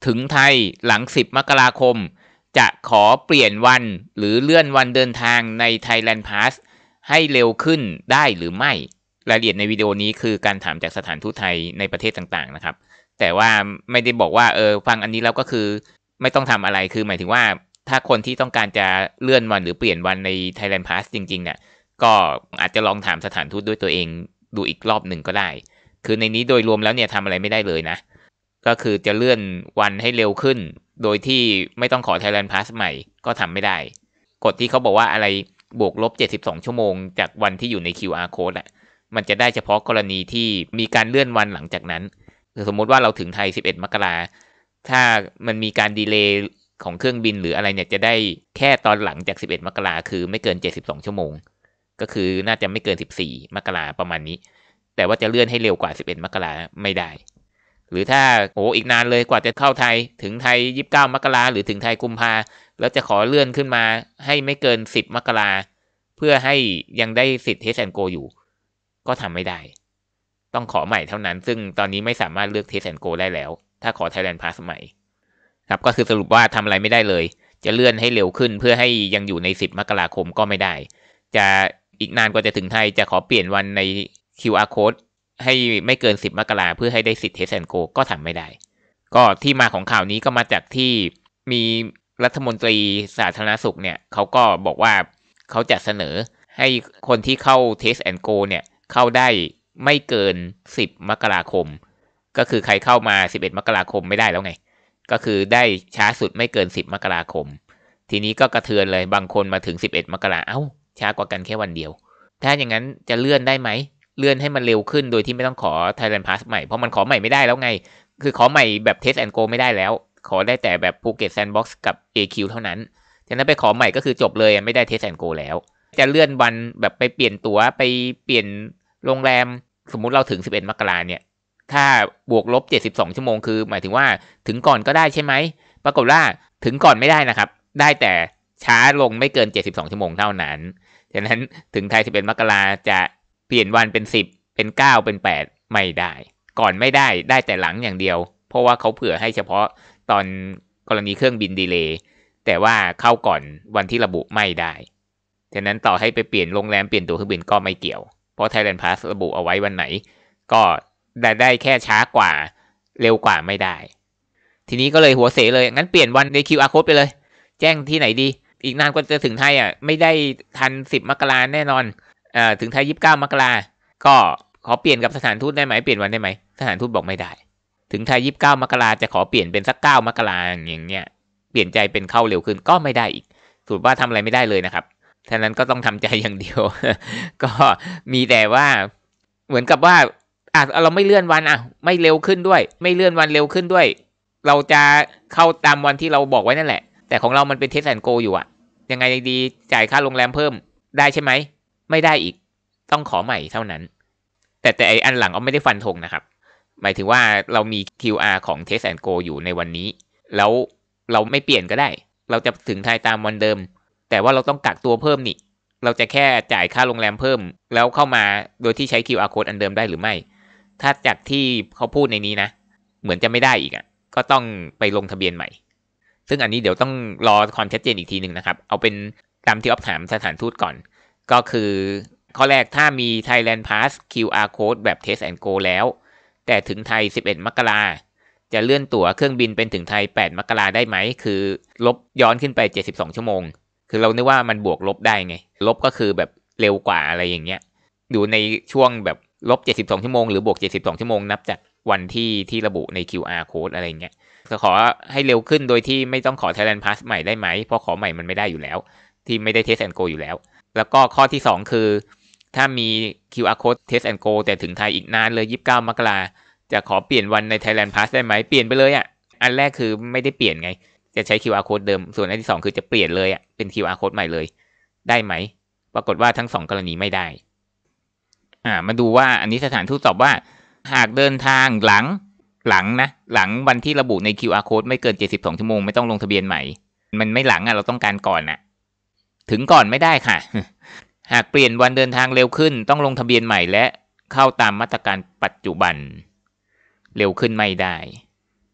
ถึงไทยหลัง10มกราคมจะขอเปลี่ยนวันหรือเลื่อนวันเดินทางใน Thailand Pass ให้เร็วขึ้นได้หรือไม่รายละเอียดในวิดีโอนี้คือการถามจากสถานทูตไทยในประเทศต่างๆนะครับแต่ว่าไม่ได้บอกว่าฟังอันนี้แล้วก็คือไม่ต้องทำอะไรคือหมายถึงว่าถ้าคนที่ต้องการจะเลื่อนวันหรือเปลี่ยนวันใน Thailand Pass จริงๆเนี่ยก็อาจจะลองถามสถานทูตด้วยตัวเองดูอีกรอบหนึ่งก็ได้คือในนี้โดยรวมแล้วเนี่ยทำอะไรไม่ได้เลยนะก็คือจะเลื่อนวันให้เร็วขึ้นโดยที่ไม่ต้องขอ Thailand Pass ใหม่ก็ทำไม่ได้กฎที่เขาบอกว่าอะไรบวกลบ72ชั่วโมงจากวันที่อยู่ใน QR code อ่ะมันจะได้เฉพาะกรณีที่มีการเลื่อนวันหลังจากนั้นสมมุติว่าเราถึงไทย11มกราถ้ามันมีการดีเลย์ของเครื่องบินหรืออะไรเนี่ยจะได้แค่ตอนหลังจาก11มกราคือไม่เกิน72ชั่วโมงก็คือน่าจะไม่เกิน14มกราประมาณนี้แต่ว่าจะเลื่อนให้เร็วกว่า11มกราไม่ได้หรือถ้าอีกนานเลยกว่าจะเข้าไทยถึงไทย29มกราหรือถึงไทยกุมภาแล้วจะขอเลื่อนขึ้นมาให้ไม่เกิน10มกราเพื่อให้ยังได้สิทธิ์ Test and Go อยู่ก็ทำไม่ได้ต้องขอใหม่เท่านั้นซึ่งตอนนี้ไม่สามารถเลือก Test and Go ได้แล้วถ้าขอ Thailand Pass ใหม่ครับก็คือสรุปว่าทำอะไรไม่ได้เลยจะเลื่อนให้เร็วขึ้นเพื่อให้ยังอยู่ใน10มกราคมก็ไม่ได้จะอีกนานกว่าจะถึงไทยจะขอเปลี่ยนวันใน QR code ให้ไม่เกิน10มกราเพื่อให้ได้สิทธิ์ Test and Go ก็ทำไม่ได้ก็ที่มาของข่าวนี้ก็มาจากที่มีรัฐมนตรีสาธารณสุขเนี่ยเขาก็บอกว่าเขาจะเสนอให้คนที่เข้า Test and Go เนี่ยเข้าได้ไม่เกิน10มกราคมก็คือใครเข้ามา11มกราคมไม่ได้แล้วไงก็คือได้ช้าสุดไม่เกิน10มกราคมทีนี้ก็กระเทือนเลยบางคนมาถึง11มกราช้ากว่ากันแค่วันเดียวถ้าอย่างนั้นจะเลื่อนได้ไหมเลื่อนให้มันเร็วขึ้นโดยที่ไม่ต้องขอ Thailand Pass ใหม่เพราะมันขอใหม่ไม่ได้แล้วไงคือขอใหม่แบบ Test and Go ไม่ได้แล้วขอได้แต่แบบ Phuket Sandbox กับ AQ เท่านั้นฉะนั้นไปขอใหม่ก็คือจบเลยไม่ได้ Test and Go แล้วจะเลื่อนวันแบบไปเปลี่ยนตั๋วไปเปลี่ยนโรงแรมสมมุติเราถึง11มกราเนี่ยถ้าบวกลบ72ชั่วโมงคือหมายถึงว่าถึงก่อนก็ได้ใช่ไหมปรากฏว่าถึงก่อนไม่ได้นะครับได้แต่ช้าลงไม่เกิน72ชั่วโมงเท่านั้นฉะนั้นถึงไทย11มกราจะเปลี่ยนวันเป็น10เป็น9เป็น8ไม่ได้ก่อนไม่ได้ได้แต่หลังอย่างเดียวเพราะว่าเขาเผื่อให้เฉพาะตอนกรณีเครื่องบินดีเลย์แต่ว่าเข้าก่อนวันที่ระบุไม่ได้ฉะนั้นต่อให้ไปเปลี่ยนโรงแรมเปลี่ยนตั๋วเครื่องบินก็ไม่เกี่ยวเพราะ Thailand Pass ระบุเอาไว้วันไหนก็ได้แค่ช้ากว่าเร็วกว่าไม่ได้ทีนี้ก็เลยหัวเสเลยงั้นเปลี่ยนวันใน QR code ไปเลยแจ้งที่ไหนดีอีกนานกว่าจะถึงไทยไม่ได้ทัน10มกราแน่นอนถึงไทย29มกราก็ขอเปลี่ยนกับสถานทูตได้ไหมเปลี่ยนวันได้ไหมสถานทูตบอกไม่ได้ถึงไทย29มกราจะขอเปลี่ยนเป็นสัก9มกราอย่างเงี้ยเปลี่ยนใจเป็นเข้าเร็วขึ้นก็ไม่ได้อีกสุดว่าทำอะไรไม่ได้เลยนะครับฉะนั้นก็ต้องทำใจอย่างเดียว ก็มีแต่ว่าเหมือนกับว่าเราไม่เลื่อนวันไม่เร็วขึ้นด้วยไม่เลื่อนวันเร็วขึ้นด้วยเราจะเข้าตามวันที่เราบอกไว้นั่นแหละแต่ของเรามันเป็น Test and Go อยู่ยังไงดีจ่ายค่าโรงแรมเพิ่มได้ใช่ไหมไม่ได้อีกต้องขอใหม่เท่านั้นแต่ไอ้อันหลังไม่ได้ฟันธงนะครับหมายถึงว่าเรามี QR ของ Test and Go อยู่ในวันนี้แล้วเราไม่เปลี่ยนก็ได้เราจะถึงไทยตามวันเดิมแต่ว่าเราต้องกักตัวเพิ่มนี่เราจะแค่จ่ายค่าโรงแรมเพิ่มแล้วเข้ามาโดยที่ใช้ QR code อันเดิมได้หรือไม่ถ้าจากที่เขาพูดในนี้นะเหมือนจะไม่ได้อีกก็ต้องไปลงทะเบียนใหม่ซึ่งอันนี้เดี๋ยวต้องรอความชัดเจนอีกทีนึงนะครับเอาเป็นตามที่อ๊อฟถามสถานทูตก่อนก็คือข้อแรกถ้ามี Thailand Pass QR code แบบ Test and Go แล้วแต่ถึงไทย11มกราจะเลื่อนตั๋วเครื่องบินเป็นถึงไทย8มกราได้ไหมคือลบย้อนขึ้นไป72ชั่วโมงคือเรานึกว่ามันบวกลบได้ไงลบก็คือแบบเร็วกว่าอะไรอย่างเงี้ยอยู่ในช่วงแบบลบ72ชั่วโมงหรือบวก72ชั่วโมงนับจากวันที่ระบุใน QR code อะไรเงี้ยจะขอให้เร็วขึ้นโดยที่ไม่ต้องขอ Thailand Pass ใหม่ได้ไหมเพราะขอใหม่มันไม่ได้อยู่แล้วที่ไม่ได้ Test and Go อยู่แล้วแล้วก็ข้อที่2คือถ้ามี QR code Test and Go แต่ถึงไทยอีกนานเลย29มกราจะขอเปลี่ยนวันใน Thailand Pass ได้ไหมเปลี่ยนไปเลยอันแรกคือไม่ได้เปลี่ยนไงจะใช้ QR code เดิมส่วนอันที่2คือจะเปลี่ยนเลยเป็น QR code ใหม่เลยได้ไหมปรากฏว่าทั้ง2กรณีไม่ได้มาดูว่าอันนี้สถานทูตตอบว่าหากเดินทางหลังวันที่ระบุใน QR code ไม่เกิน72ชั่วโมงไม่ต้องลงทะเบียนใหม่มันไม่หลังเราต้องการก่อนถึงก่อนไม่ได้ค่ะ หากเปลี่ยนวันเดินทางเร็วขึ้นต้องลงทะเบียนใหม่และเข้าตามมาตรการปัจจุบันเร็วขึ้นไม่ได้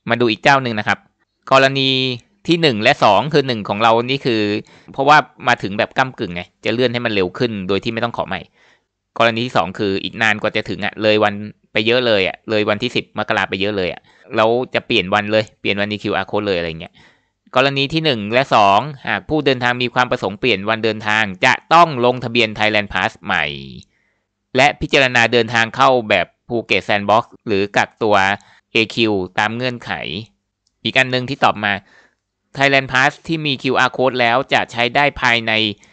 มาดูอีกเจ้าหนึ่งนะครับกรณีที่1และ2คือ1ของเรานี่คือเพราะว่ามาถึงแบบก้ำกึ่งไงจะเลื่อนให้มันเร็วขึ้นโดยที่ไม่ต้องขอใหม่กรณีที่2คืออีกนานกว่าจะถึงเลยวันไปเยอะเลยเลยวันที่10 มกราไปเยอะเลยแล้วจะเปลี่ยนวันเลยเปลี่ยนวันใน QR code เลยอะไรเงี้ยกรณีที่1และ2หากผู้เดินทางมีความประสงค์เปลี่ยนวันเดินทางจะต้องลงทะเบียน Thailand Pass ใหม่และพิจารณาเดินทางเข้าแบบภูเก็ตแซนด์บ็อกซ์หรือกักตัว AQ ตามเงื่อนไขอีกอันนึงที่ตอบมา Thailand Pass ที่มี QR Code แล้วจะใช้ได้ภายใน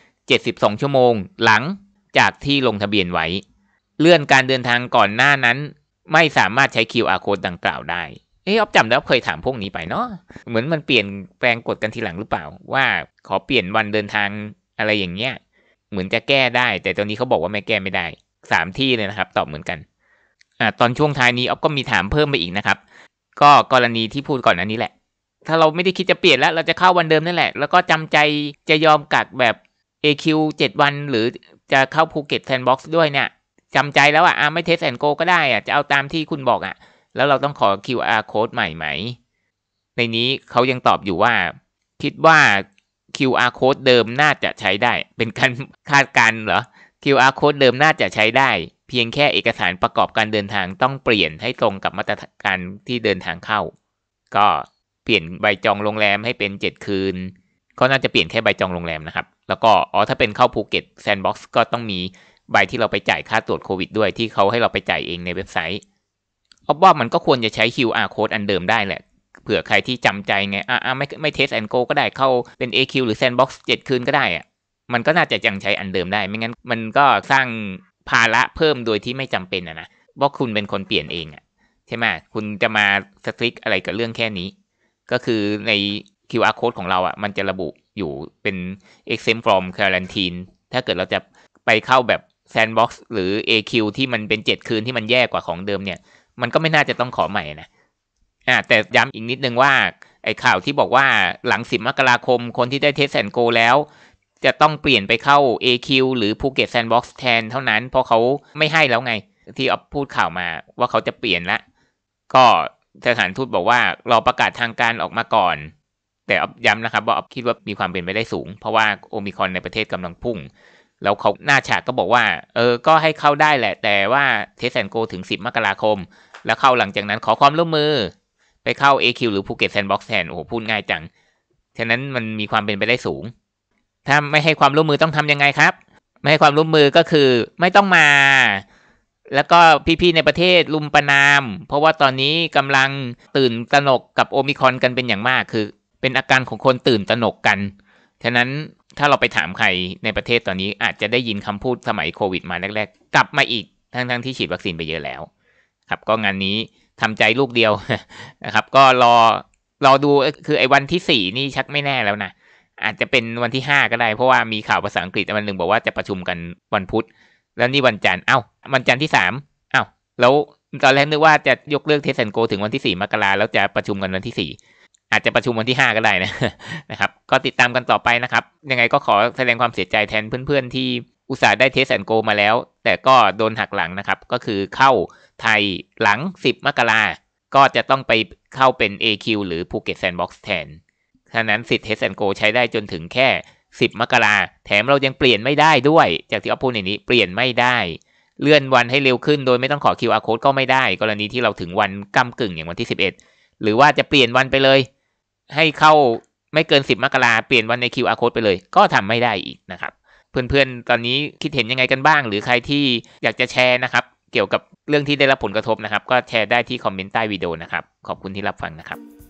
72ชั่วโมงหลังจากที่ลงทะเบียนไว้เลื่อนการเดินทางก่อนหน้านั้นไม่สามารถใช้ QR Code ดังกล่าวได้อ๊อฟจำได้เคยถามพวกนี้ไปเนาะเหมือนมันเปลี่ยนแปลงกฎกันทีหลังหรือเปล่าว่าขอเปลี่ยนวันเดินทางอะไรอย่างเงี้ยเหมือนจะแก้ได้แต่ตอนนี้เขาบอกว่าไม่แก้ไม่ได้3ที่เลยนะครับตอบเหมือนกันตอนช่วงท้ายนี้อ๊อฟก็มีถามเพิ่มไปอีกนะครับก็กรณีที่พูดก่อนอันนี้แหละถ้าเราไม่ได้คิดจะเปลี่ยนแล้วเราจะเข้าวันเดิมนั่นแหละแล้วก็จำใจจะยอมกักแบบ AQ 7 วันหรือจะเข้าภูเก็ตแซนด์บ็อกซ์ด้วยเนี่ยจำใจแล้วไม่เทสแอนด์โกก็ได้จะเอาตามที่คุณบอกแล้วเราต้องขอ QR code ใหม่ไหมในนี้เขายังตอบอยู่ว่าคิดว่า QR code เดิมน่าจะใช้ได้เป็นการคาดการณ์เหรอ QR code เดิมน่าจะใช้ได้เพียงแค่เอกสารประกอบการเดินทางต้องเปลี่ยนให้ตรงกับมาตรการที่เดินทางเข้าก็เปลี่ยนใบจองโรงแรมให้เป็น7คืนก็น่าจะเปลี่ยนแค่ใบจองโรงแรมนะครับแล้วก็ถ้าเป็นเข้าภูเก็ตแซนด์บ็อกซ์ก็ต้องมีใบที่เราไปจ่ายค่าตรวจโควิดด้วยที่เขาให้เราไปจ่ายเองในเว็บไซต์ว่ามันก็ควรจะใช้ QR code อันเดิมได้แหละเผื่อใครที่จำใจไงไม่เทสแอนด์โกก็ได้เข้าเป็น AQ หรือ Sandbox 7 คืนก็ได้มันก็น่าจะยังใช้อันเดิมได้ไม่งั้นมันก็สร้างภาระเพิ่มโดยที่ไม่จำเป็นนะว่าคุณเป็นคนเปลี่ยนเองใช่ไหมคุณจะมาสตริกอะไรกับเรื่องแค่นี้ก็คือใน QR code ของเรามันจะระบุอยู่เป็น exempt from quarantine ถ้าเกิดเราจะไปเข้าแบบ Sandbox หรือ AQ ที่มันเป็น7คืนที่มันแย่กว่าของเดิมเนี่ยมันก็ไม่น่าจะต้องขอใหม่นะแต่ย้ำอีกนิดนึงว่าไอ้ข่าวที่บอกว่าหลัง10 มกราคมคนที่ได้เทสแอนด์โกแล้วจะต้องเปลี่ยนไปเข้า AQ หรือภูเก็ตแซนด์บ็อกซ์แทนเท่านั้นเพราะเขาไม่ให้แล้วไงที่อ๊อฟพูดข่าวมาว่าเขาจะเปลี่ยนละก็สถานทูตบอกว่ารอประกาศทางการออกมาก่อนแต่อ๊อฟย้ำนะครับว่าอ๊อฟคิดว่ามีความเป็นไปได้สูงเพราะว่าโอมิครอนในประเทศกำลังพุ่งแล้วเขาหน้าฉากก็บอกว่าก็ให้เข้าได้แหละแต่ว่าเทสแอนด์โกถึง10 มกราคมแล้วเข้าหลังจากนั้นขอความร่วมมือไปเข้า AQ หรือภูเก็ตแซนด์บ็อกซ์แทนพูดง่ายจังฉะนั้นมันมีความเป็นไปได้สูงถ้าไม่ให้ความร่วมมือต้องทำยังไงครับไม่ให้ความร่วมมือก็คือไม่ต้องมาแล้วก็พี่ๆในประเทศลุมประนามเพราะว่าตอนนี้กำลังตื่นตระหนกกับโอมิครอนกันเป็นอย่างมากคือเป็นอาการของคนตื่นตระหนกกันฉะนั้นถ้าเราไปถามใครในประเทศตอนนี้อาจจะได้ยินคำพูดสมัยโควิดมาแรกๆกลับมาอีกทั้งที่ฉีดวัคซีนไปเยอะแล้วครับก็งานนี้ทำใจลูกเดียวนะครับก็รอดูคือไอ้วันที่4นี่ชักไม่แน่แล้วนะอาจจะเป็นวันที่5ก็ได้เพราะว่ามีข่าวภาษาอังกฤษวันหนึ่งบอกว่าจะประชุมกันวันพุธแล้วนี่วันจันทร์วันจันทร์ที่3แล้วตอนแรกนึกว่าจะยกเลิกเทสแอนด์โกถึงวันที่4 มกราแล้วจะประชุมกันวันที่4อาจจะประชุมวันที่5ก็ได้นะครับก็ติดตามกันต่อไปนะครับยังไงก็ขอแสดงความเสียใจแทนเพื่อนๆที่อุตส่าห์ได้เทสแอนด์โกมาแล้วแต่ก็โดนหักหลังนะครับก็คือเข้าไทยหลัง10 มกราก็จะต้องไปเข้าเป็น AQ หรือภูเก็ตแซนด์บ็อกซ์แทนฉะนั้นสิทธิ์ Test and Go ใช้ได้จนถึงแค่10 มกราแถมเรายังเปลี่ยนไม่ได้ด้วยจากที่อ๊อฟพูดในนี้เปลี่ยนไม่ได้เลื่อนวันให้เร็วขึ้นโดยไม่ต้องขอ QR code ก็ไม่ได้กรณีที่เราถึงวันก้ำกึ่งอย่างวันที่11หรือว่าจะเปลี่ยนวันไปเลยให้เข้าไม่เกิน10 มกราเปลี่ยนวันใน QR code ไปเลยก็ทำไม่ได้อีกนะครับเพื่อนๆตอนนี้คิดเห็นยังไงกันบ้างหรือใครที่อยากจะแชร์นะครับเกี่ยวกับเรื่องที่ได้รับผลกระทบนะครับก็แชร์ได้ที่คอมเมนต์ใต้วิดีโอนะครับขอบคุณที่รับฟังนะครับ